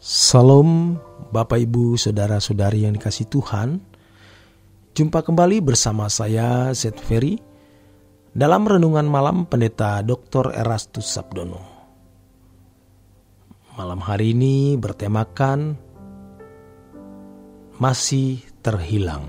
Salam Bapak Ibu Saudara-saudari yang dikasihi Tuhan. Jumpa kembali bersama saya Zed Ferry dalam Renungan Malam Pendeta Dr. Erastus Sabdono. Malam hari ini bertemakan Masih Terhilang.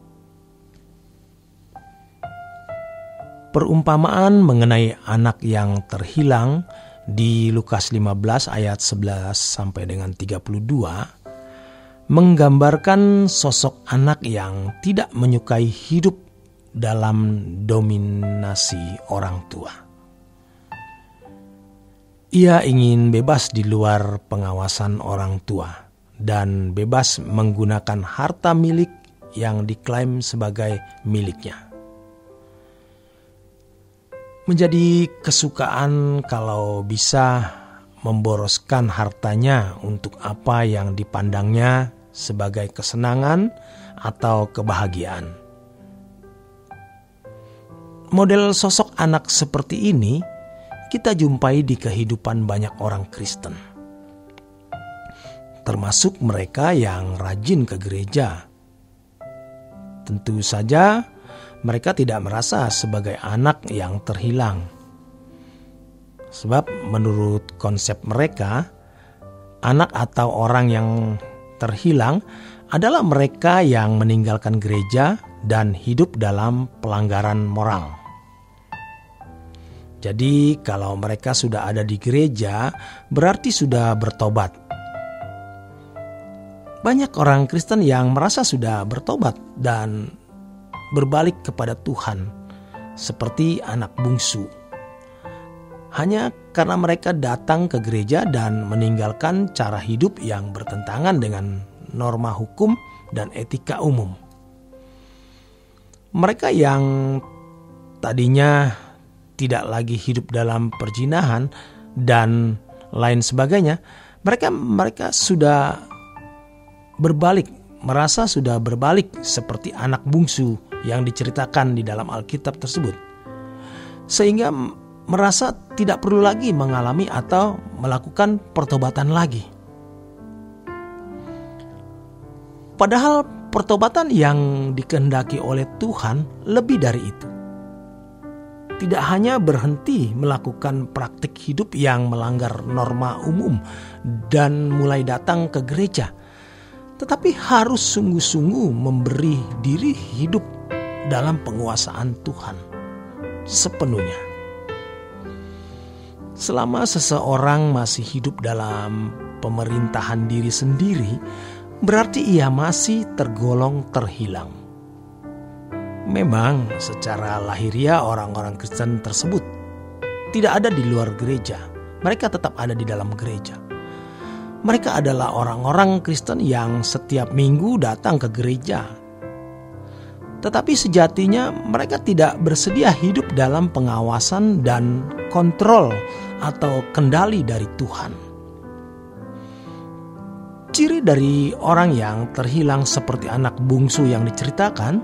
Perumpamaan mengenai anak yang terhilang di Lukas 15 ayat 11 sampai dengan 32 menggambarkan sosok anak yang tidak menyukai hidup dalam dominasi orang tua. Ia ingin bebas di luar pengawasan orang tua dan bebas menggunakan harta milik yang diklaim sebagai miliknya. Menjadi kesukaan kalau bisa memboroskan hartanya untuk apa yang dipandangnya sebagai kesenangan atau kebahagiaan. Model sosok anak seperti ini kita jumpai di kehidupan banyak orang Kristen, termasuk mereka yang rajin ke gereja. Tentu saja mereka tidak merasa sebagai anak yang terhilang. Sebab menurut konsep mereka, anak atau orang yang terhilang adalah mereka yang meninggalkan gereja dan hidup dalam pelanggaran moral. Jadi kalau mereka sudah ada di gereja, berarti sudah bertobat. Banyak orang Kristen yang merasa sudah bertobat dan berbalik kepada Tuhan seperti anak bungsu, hanya karena mereka datang ke gereja dan meninggalkan cara hidup yang bertentangan dengan norma hukum dan etika umum. Mereka yang tadinya tidak lagi hidup dalam perzinahan dan lain sebagainya, mereka sudah berbalik, merasa sudah berbalik seperti anak bungsu yang diceritakan di dalam Alkitab tersebut, sehingga merasa tidak perlu lagi mengalami atau melakukan pertobatan lagi. Padahal pertobatan yang dikehendaki oleh Tuhan lebih dari itu. Tidak hanya berhenti melakukan praktik hidup yang melanggar norma umum dan mulai datang ke gereja, tetapi harus sungguh-sungguh memberi diri hidup dalam penguasaan Tuhan sepenuhnya. Selama seseorang masih hidup dalam pemerintahan diri sendiri, berarti ia masih tergolong terhilang. Memang secara lahiriah orang-orang Kristen tersebut tidak ada di luar gereja. Mereka tetap ada di dalam gereja. Mereka adalah orang-orang Kristen yang setiap minggu datang ke gereja. Tetapi sejatinya mereka tidak bersedia hidup dalam pengawasan dan kontrol atau kendali dari Tuhan. Ciri dari orang yang terhilang seperti anak bungsu yang diceritakan,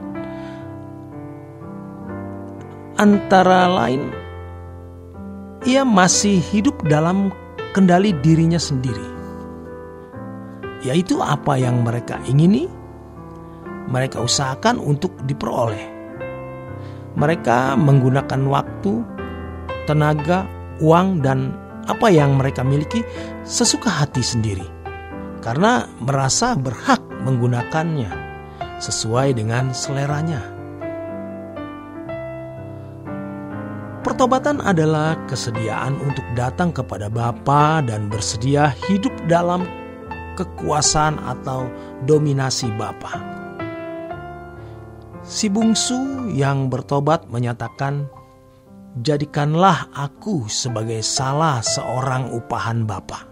antara lain ia masih hidup dalam kendali dirinya sendiri. Yaitu apa yang mereka ingini, mereka usahakan untuk diperoleh. Mereka menggunakan waktu, tenaga, uang, dan apa yang mereka miliki sesuka hati sendiri, karena merasa berhak menggunakannya sesuai dengan seleranya. Pertobatan adalah kesediaan untuk datang kepada Bapa dan bersedia hidup dalam kekuasaan atau dominasi Bapa. Si bungsu yang bertobat menyatakan, "Jadikanlah aku sebagai salah seorang upahan Bapa."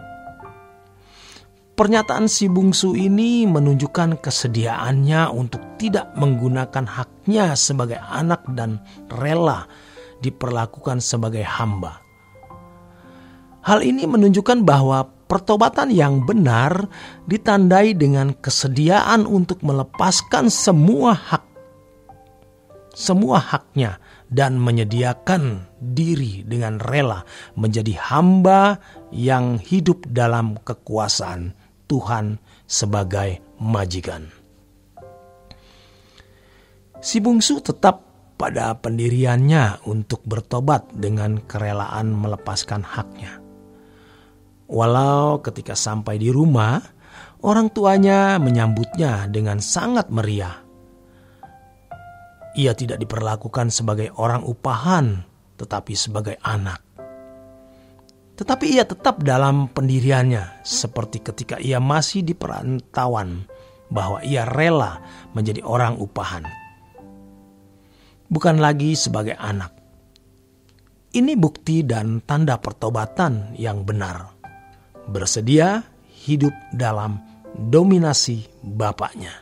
Pernyataan si bungsu ini menunjukkan kesediaannya untuk tidak menggunakan haknya sebagai anak dan rela diperlakukan sebagai hamba. Hal ini menunjukkan bahwa pertobatan yang benar ditandai dengan kesediaan untuk melepaskan semua haknya dan menyediakan diri dengan rela menjadi hamba yang hidup dalam kekuasaan Tuhan sebagai majikan. Si bungsu tetap pada pendiriannya untuk bertobat dengan kerelaan melepaskan haknya. Walau ketika sampai di rumah, orang tuanya menyambutnya dengan sangat meriah. Ia tidak diperlakukan sebagai orang upahan, tetapi sebagai anak. Tetapi ia tetap dalam pendiriannya, seperti ketika ia masih di perantauan, bahwa ia rela menjadi orang upahan. Bukan lagi sebagai anak. Ini bukti dan tanda pertobatan yang benar. Bersedia hidup dalam dominasi Bapaknya.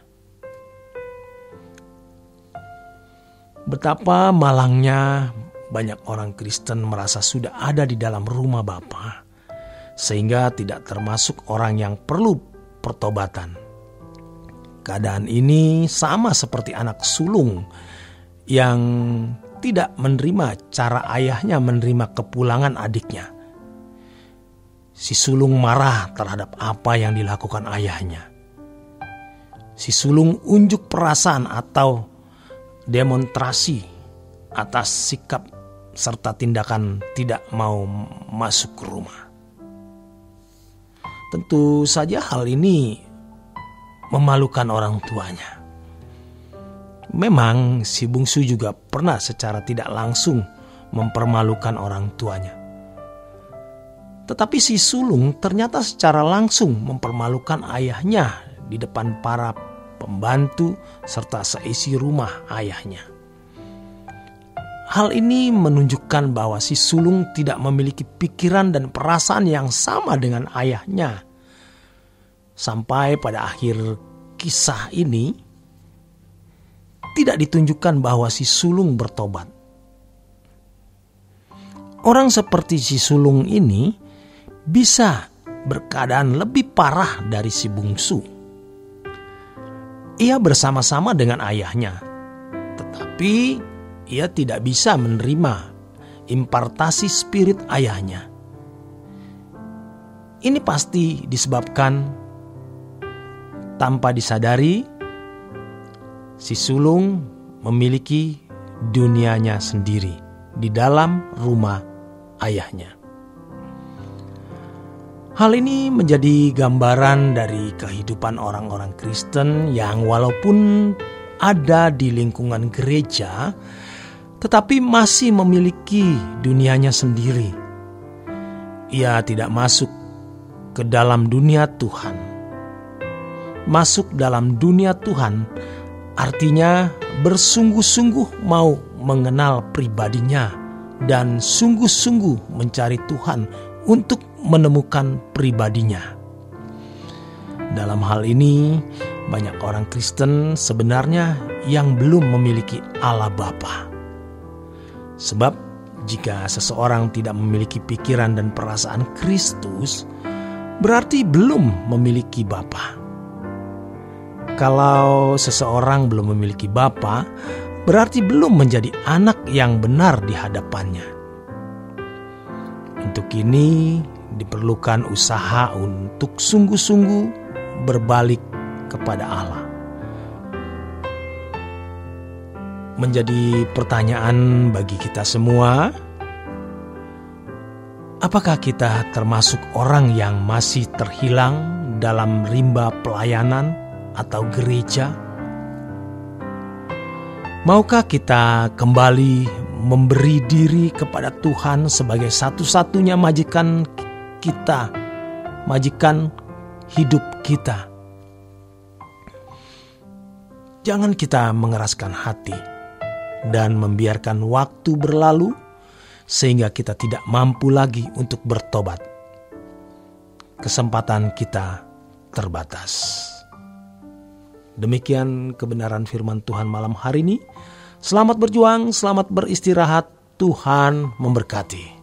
Betapa malangnya banyak orang Kristen merasa sudah ada di dalam rumah Bapa, sehingga tidak termasuk orang yang perlu pertobatan. Keadaan ini sama seperti anak sulung yang tidak menerima cara ayahnya menerima kepulangan adiknya. Si sulung marah terhadap apa yang dilakukan ayahnya. Si sulung unjuk perasaan atau demonstrasi atas sikap serta tindakan tidak mau masuk ke rumah. Tentu saja hal ini memalukan orang tuanya. Memang si bungsu juga pernah secara tidak langsung mempermalukan orang tuanya. Tetapi si sulung ternyata secara langsung mempermalukan ayahnya di depan para pembantu serta seisi rumah ayahnya. Hal ini menunjukkan bahwa si sulung tidak memiliki pikiran dan perasaan yang sama dengan ayahnya. Sampai pada akhir kisah ini tidak ditunjukkan bahwa si sulung bertobat. Orang seperti si sulung ini bisa berkeadaan lebih parah dari si bungsu. Ia bersama-sama dengan ayahnya, tetapi ia tidak bisa menerima impartasi spirit ayahnya. Ini pasti disebabkan tanpa disadari si sulung memiliki dunianya sendiri di dalam rumah ayahnya. Hal ini menjadi gambaran dari kehidupan orang-orang Kristen yang walaupun ada di lingkungan gereja, tetapi masih memiliki dunianya sendiri. Ia tidak masuk ke dalam dunia Tuhan. Masuk dalam dunia Tuhan artinya bersungguh-sungguh mau mengenal pribadinya dan sungguh-sungguh mencari Tuhan untuk menemukan pribadinya. Dalam hal ini, banyak orang Kristen sebenarnya yang belum memiliki Allah Bapa. Sebab jika seseorang tidak memiliki pikiran dan perasaan Kristus, berarti belum memiliki Bapa. Kalau seseorang belum memiliki Bapa, berarti belum menjadi anak yang benar di hadapannya. Untuk ini diperlukan usaha untuk sungguh-sungguh berbalik kepada Allah. Menjadi pertanyaan bagi kita semua, apakah kita termasuk orang yang masih terhilang dalam rimba pelayanan atau gereja? Maukah kita kembali memberi diri kepada Tuhan sebagai satu-satunya majikan kita, majikan hidup kita? Jangan kita mengeraskan hati dan membiarkan waktu berlalu sehingga kita tidak mampu lagi untuk bertobat. Kesempatan kita terbatas. Demikian kebenaran firman Tuhan malam hari ini. Selamat berjuang, selamat beristirahat. Tuhan memberkati.